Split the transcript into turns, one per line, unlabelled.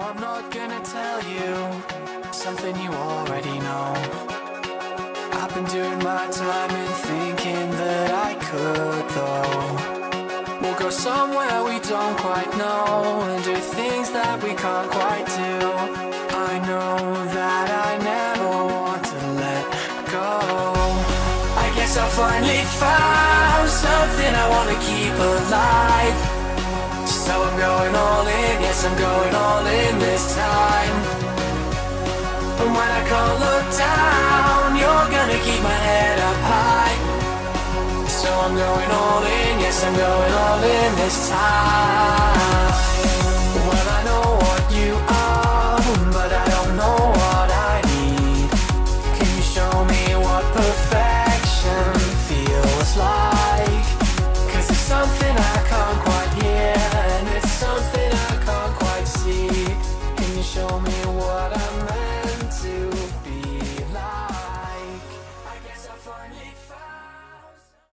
I'm not gonna tell you something you already know. I've been doing my time and thinking that I could though. We'll go somewhere we don't quite know and do things that we can't quite do. I know that I never want to let go. I guess I finally found something I want to keep alive. So I'm going all in, yes I'm going all in this time. And when I can't look down, you're gonna keep my head up high. So I'm going all in, yes I'm going all in this time.